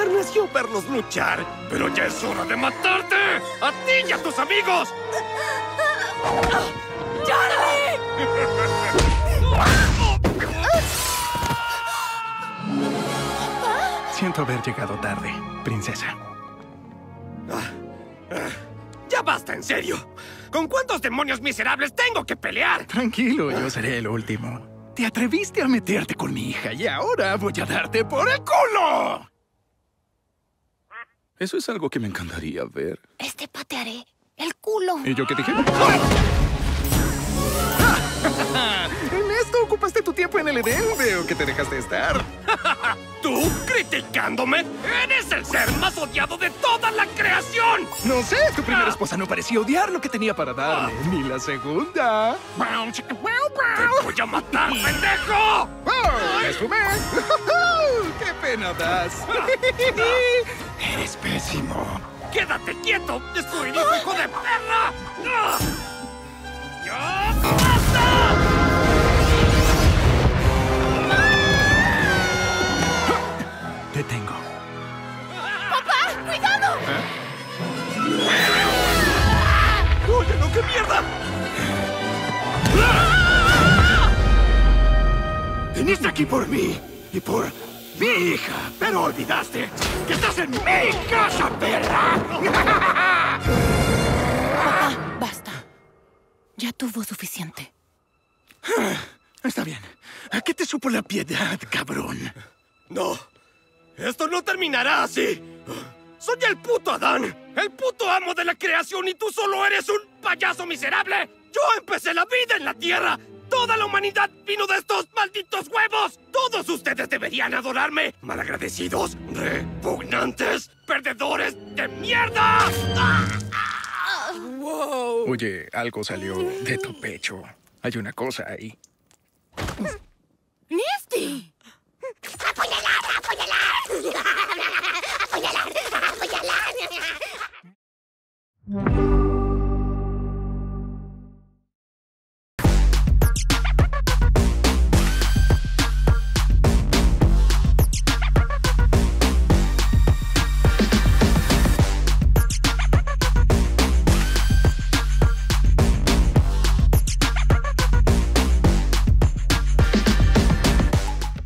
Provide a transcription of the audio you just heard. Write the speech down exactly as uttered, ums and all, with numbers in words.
enterneció verlos luchar. Pero ya es hora de matarte. ¡A ti y a tus amigos! ¡Charlie! Siento haber llegado tarde, princesa. Ah, ah, ¡ya basta, en serio! ¿Con cuántos demonios miserables tengo que pelear? Tranquilo, yo seré el último. Te atreviste a meterte con mi hija y ahora voy a darte por el culo. Eso es algo que me encantaría ver. Este patearé el culo. ¿Y yo qué dije? En esto ocupaste tu tiempo en el Edén. Veo que te dejaste estar. ¿Tú criticándome? ¡Eres el ser más odiado de toda la creación! No sé, tu primera esposa no parecía odiar lo que tenía para darme. Ni la segunda. ¡Te voy a matar, pendejo! ¡Oh! ¡Me esfumé! ¡Qué pena das! Eres pésimo. ¡Quédate quieto! ¡Destruiré, hijo de perra! ¡Ya basta! Te tengo. ¡Papá! ¡Cuidado! ¿Eh? ¡Oye, no, qué mierda! Viniste aquí por mí y por mi hija, pero olvidaste que estás en mi casa, perra. Papá, basta. Ya tuvo suficiente. Está bien. ¿A qué te supo la piedad, cabrón? No, esto no terminará así. Soy el puto Adán, el puto amo de la creación y tú solo eres un payaso miserable. Yo empecé la vida en la Tierra. Toda la humanidad vino de estos malditos huevos. Todos ustedes deberían adorarme. Malagradecidos, repugnantes, perdedores de mierda. ¡Wow! Oye, algo salió de tu pecho. Hay una cosa ahí. ¡Misty! ¡Apuñalar! ¡Apuñalar! ¡Apuñalar! ¡Apuñalar!